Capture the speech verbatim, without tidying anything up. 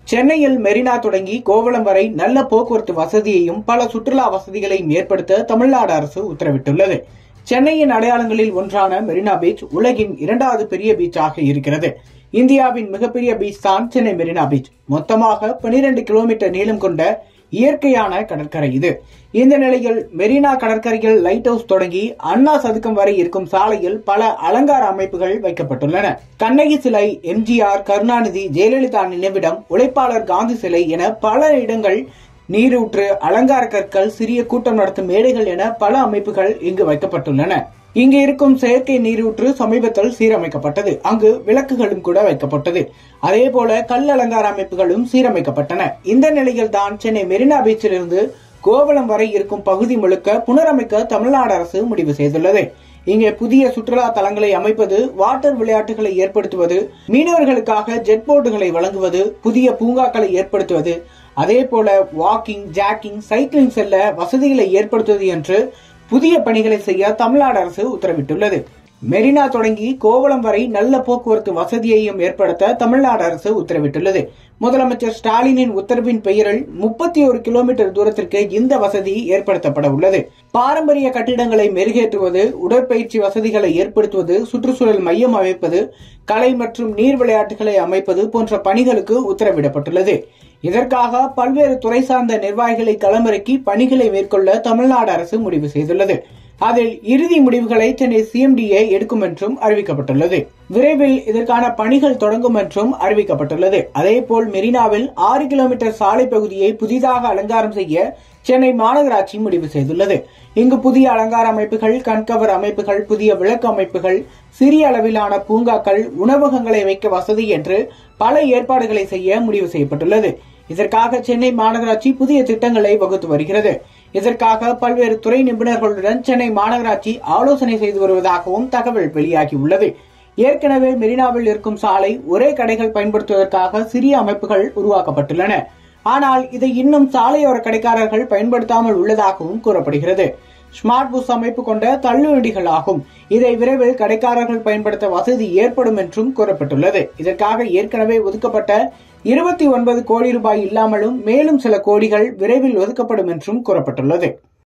சென்னையில் மெரினா தொடங்கி கோவளம் வரை நல்ல போக்குவரத்து வசதியையும் பல சுற்றுலா வசதிகளையும் ஏற்படுத்த தமிழ்நாடு அரசு உத்தரவிட்டுள்ளது. சென்னையின் அடையாளங்களில் ஒன்றான மெரினா பீச் உலகின் இரண்டாவது பெரிய பீச்சாக இருக்கிறது. இந்தியாவின் மிகப்பெரிய பீச் தான் சென்னை மெரினா பீச். மொத்தமாக பனிரெண்டு கிலோமீட்டர் நீளம் கொண்ட இயற்கையான கடற்கரை இது. இந்த நிலையில் மெரினா கடற்கரையில் லைட் ஹவுஸ் தொடங்கி அண்ணா சதுக்கம் வரை இருக்கும் சாலையில் பல அலங்கார அமைப்புகள் வைக்கப்பட்டுள்ளன. கண்ணகி சிலை, எம்ஜிஆர், கருணாநிதி, ஜெயலலிதா நினைவிடம், உழைப்பாளர் காந்தி சிலை என பல இடங்கள், நீரூற்று, அலங்கார கற்கள், சிறிய கூட்டம் நடத்தும் மேடைகள் என பல அமைப்புகள் இங்கு வைக்கப்பட்டுள்ளன. இங்கு இருக்கும் செயற்கை நீரூற்று சமீபத்தில் சீரமைக்கப்பட்டது. அங்கு விளக்குகளும் கூட வைக்கப்பட்டது. அதே போல கல் அலங்கார அமைப்புகளும் சீரமைக்கப்பட்டன. இந்த நிலையில் தான் சென்னை மெரினா பீச்சிலிருந்து கோவளம் வரை இருக்கும் பகுதி முழுக்க புனரமைக்க தமிழ்நாடு அரசு முடிவு செய்துள்ளது. இங்கே புதிய சுற்றுலா தலங்களை அமைப்பது, வாட்டர் விளையாட்டுகளை ஏற்படுத்துவது, மீனவர்களுக்காக ஜெட் போர்டுகளை வழங்குவது, புதிய பூங்காக்களை ஏற்படுத்துவது, அதே போல வாக்கிங், ஜாக்கிங், சைக்கிளிங் செல்ல வசதிகளை ஏற்படுத்துவது என்று புதிய பணிகளை செய்ய தமிழ்நாடு அரசு உத்தரவிட்டுள்ளது. மெரினா தொடங்கி கோவளம் வரை நல்ல போக்குவரத்து வசதியையும் ஏற்படுத்த தமிழ்நாடு அரசு உத்தரவிட்டுள்ளது. முதலமைச்சர் ஸ்டாலினின் உத்தரவின் பெயரில் முப்பத்தி ஒரு கிலோமீட்டர் தூரத்திற்கு இந்த வசதி ஏற்படுத்தப்பட உள்ளது. பாரம்பரிய கட்டிடங்களை மெருகேற்றுவது, உடற்பயிற்சி வசதிகளை ஏற்படுத்துவது, சுற்றுச்சூழல் மையம் அமைப்பது, கலை மற்றும் நீர் விளையாட்டுகளை அமைப்பது போன்ற பணிகளுக்கு உத்தரவிடப்பட்டுள்ளது. இதற்காக பல்வேறு துறை சார்ந்த நிர்வாகிகளை களமிறக்கி பணிகளை மேற்கொள்ள தமிழ்நாடு அரசு முடிவு செய்துள்ளது. அதில் இறுதி முடிவுகளை சென்னை சிஎம்டிஏ எடுக்கும் என்றும் அறிவிக்கப்பட்டுள்ளது. விரைவில் இதற்கான பணிகள் தொடங்கும் என்றும் அறிவிக்கப்பட்டுள்ளது. அதேபோல் மெரினாவில் ஆறு கிலோமீட்டர் சாலை பகுதியை புதிதாக அலங்காரம் செய்ய சென்னை மாநகராட்சி முடிவு செய்துள்ளது. இங்கு புதிய அலங்கார அமைப்புகள், கண்கவர் அமைப்புகள், புதிய விளக்கு அமைப்புகள், சிறிய அளவிலான பூங்காக்கள், உணவகங்களை வைக்க வசதி என்று பல ஏற்பாடுகளை செய்ய முடிவு செய்யப்பட்டுள்ளது. இதற்காக சென்னை மாநகராட்சி புதிய திட்டங்களை வகுத்து வருகிறது. இதற்காக பல்வேறு துறை நிபுணர்களுடன் சென்னை மாநகராட்சி ஆலோசனை செய்து வருவதாகவும் தகவல் வெளியாகியுள்ளது. ஏற்கனவே மெரினாவில் இருக்கும் சாலை ஒரே கடைகள் பயன்படுத்துவதற்காக சிறிய அமைப்புகள் உருவாக்கப்பட்டுள்ளன. ஆனால் இதை இன்னும் சாலையோர கடைக்காரர்கள் பயன்படுத்தாமல் உள்ளதாகவும் கூறப்படுகிறது. ஸ்மார்ட் புஷ் அமைப்பு கொண்ட தள்ளுவண்டிகள் ஆகும். இதை விரைவில் கடைக்காரர்கள் பயன்படுத்த வசதி ஏற்படும் என்றும் கூறப்பட்டுள்ளது. இதற்காக ஏற்கனவே ஒதுக்கப்பட்ட இருபத்தி ஒன்பது கோடி ரூபாய் இல்லாமலும் மேலும் சில கோடிகள் விரைவில் ஒதுக்கப்படும் என்றும் கூறப்பட்டுள்ளது.